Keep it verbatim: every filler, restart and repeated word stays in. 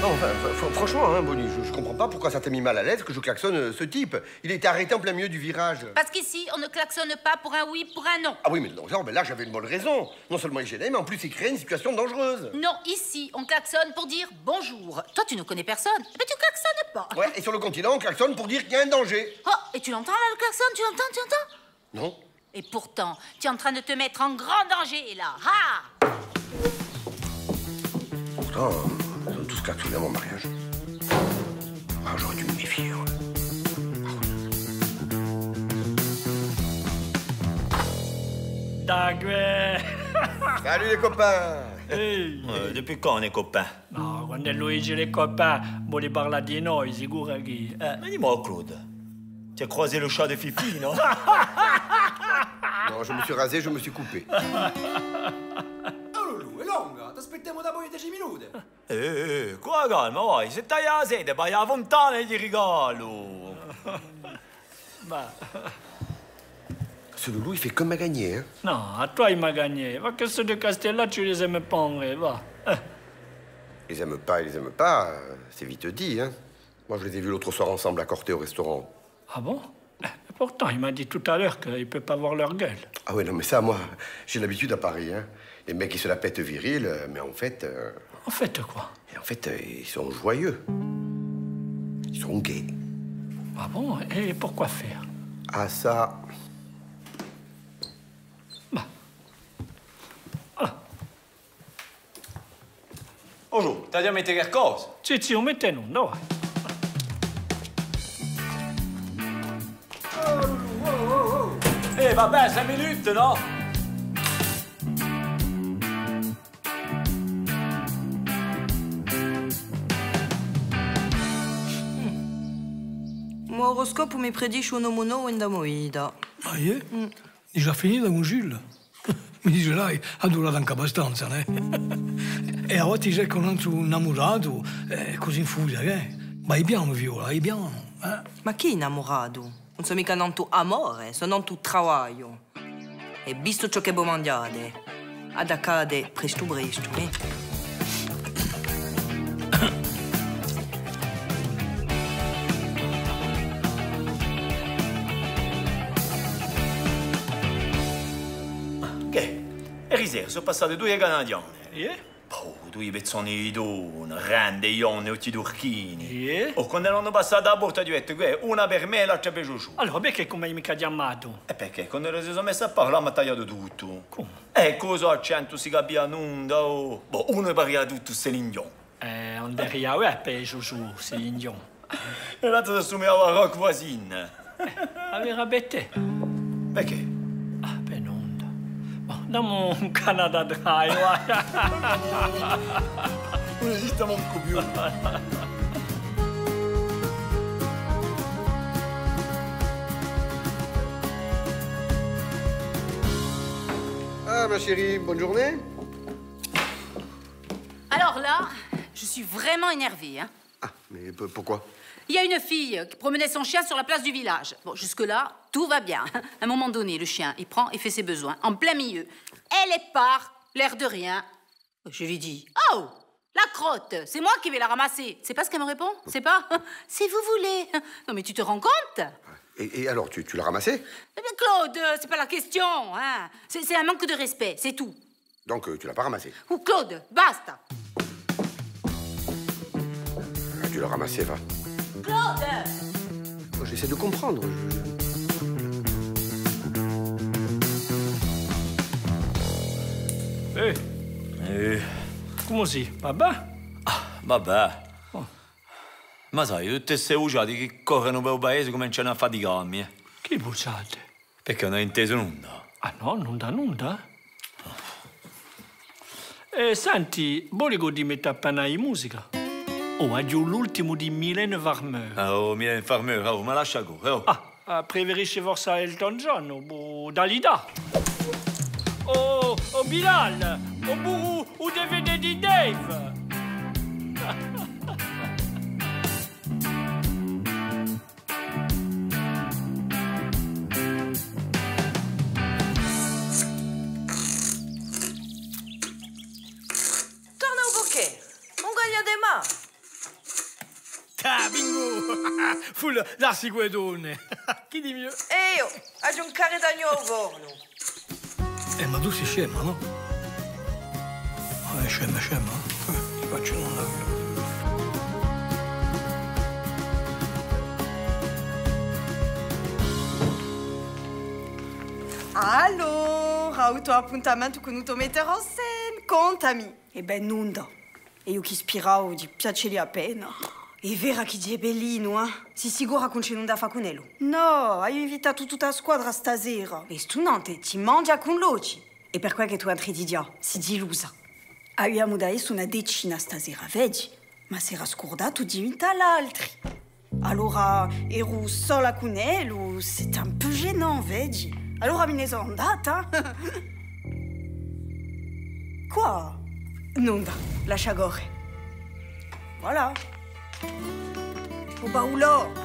Non, enfin, franchement, hein, Bonnie, je, je comprends pas pourquoi ça t'a mis mal à l'aise que je klaxonne euh, ce type. Il a été arrêté en plein milieu du virage. Parce qu'ici, on ne klaxonne pas pour un oui, pour un non. Ah oui, mais non, ben là, j'avais une bonne raison. Non seulement il gênait, mais en plus, il crée une situation dangereuse. Non, ici, on klaxonne pour dire bonjour. Toi, tu ne connais personne, mais tu klaxonnes pas. Ouais, et sur le continent, on klaxonne pour dire qu'il y a un danger. Oh, et tu l'entends là, le klaxon? Tu l'entends, tu l'entends? Non. Et pourtant, tu es en train de te mettre en grand danger, là. Ha! Pourtant, ils ont tous klaxonné à mon mariage. Ah, j'aurais dû me méfier. Ouais. Dagwe! Salut les copains! Ehi! Eh, depuis quand on est copains? No, quando è Luigi e les copains, vuole parlare di noi, sicuro che... Eh, mais dis-moi, Claude, tu as croisé le chat de Fifi, non? Non, je me suis rasé, je me suis coupé. Oh Lulu, è lunga, ti aspettiamo da poi dieci minuti. Eh, eh, qua calma, vai, se tagli la sede, vai alla fontana e gli regalo. Ma... Ce loulou, il fait comme à gagner, hein? No, a toi il m'a gagné. Va che de Castella, tu les aimes pas en vrai, va. Eh. Ils aiment pas, ils aiment pas, euh, c'est vite dit, hein? Moi, je les ai vus l'autre soir ensemble à Corté au restaurant. Ah bon? Eh, pourtant, il m'a dit tout à l'heure qu'il ne peut pas voir leur gueule. Ah ouais, non, mais ça, moi, j'ai l'habitude à Paris, hein? Les mecs, ils se la pètent viril, euh, mais en fait... Euh... En fait, quoi? Et en fait, euh, ils sont joyeux. Ils sont gays. Ah bon? Et pourquoi faire? Ah, ça... Bah. Ah. Bonjour, t'as déjà messo qualcosa? Sì, sì, mette in onda, vai. Oh Lulu, oh oh oh! Eh, vabbè, cinq minutes, no? Mon horoscope mi predice un uomo nuovo in da moida. Ah, yeah? Mm. È già finita con Gilles? Mi dice, lei ha durato anche abbastanza, né? E a volte cerca un altro innamorato, eh, così infusa, che? Vai piano, Viola, vai piano, eh? Ma chi è innamorato? Non sono mica non tu amore, sono non tu travaglio. E visto ciò che voi mangiate, ad accade presto presto, eh? Che? Ieri sera sono passate due canadiane. Yeah? Oh, due pezzoni di donna, grande, ionne, occhi turchini. Yeah? Oh, quando erano passate a porta, ho detto, una per me e l'altra per Giugiù. Allora, perché come mica chiamato? E perché? Quando si sono messi a parlare, mi ha tagliato tutto. Come? E cosa accento si capiva nulla, oh. Boh, uno parla tutto Céline Eh, on derrière, ouais, per Giugiù, c'est l'Indion. E l'altro si assumiva rock voisine. Aveva bette. Perché? Ah, per onda. Oh, dammi un Canada Dry, vai. Non esiste manco più. Ah, ma chérie, bonne journée. Alors là, je suis vraiment énervée, hein. Ah, mais pourquoi? Il y a une fille qui promenait son chien sur la place du village. Bon, jusque-là, tout va bien. À un moment donné, le chien, il prend et fait ses besoins, en plein milieu. Elle est part, l'air de rien. Je lui dis, oh, la crotte, c'est moi qui vais la ramasser. C'est pas ce qu'elle me répond? C'est pas? Si vous voulez. Non, mais tu te rends compte? Et, et alors, tu, tu l'as ramassé? Eh bien, Claude, c'est pas la question, hein. C'est un manque de respect, c'est tout. Donc, euh, tu l'as pas ramassé? Ou Claude, basta. Ah, tu l'as ramassé, va. Claude! Oh, j'essaie de comprendre. Je... Eh, Eh, come si? Vabbè? ah, vabbè. Oh. Ma sai, tutte queste usate che corrono per il paese cominciano a faticarmi, eh. Che bucciate? Perché non hai inteso nulla? Ah no, non da nulla. Eh, senti, volevo di mettere appena in musica. Oh, aggiù l'ultimo di Mylène Farmer. Oh, Mylène Farmer, oh, ma lascia correre, oh. Ah, preferisci forse Elton John o Dalida? O, o Bilal? O Buru, o D V D di Dave? Torna au bouquet. On gagne des mains. darsi quelle donne. Chi di mio? E io, hai un carre d'agno al gorno. Eh, ma tu sei scema, no? Ma è scema, scema. Eh, ti faccio una... Allora, ho tuo appuntamento con un tuo mettere en scène. Contami. E ben nulla. E io chi spiravo di piacere appena. È vera che è bellino, eh? Si sicura che non da fa con lui? No, hai invitato tutta la squadra stasera. E tu non te, ti mangia con l'oci. E per quel che tu entri di dia, si dilusa. Abbiamo da esso una decina stasera, vedi? Ma si era scordato di invita l'altri. Allora, ero sola con lui, c'est un peu gênant, vedi? Allora me ne sono andata. Quoi? Non da, lascia correre. Voilà. Au baoulot.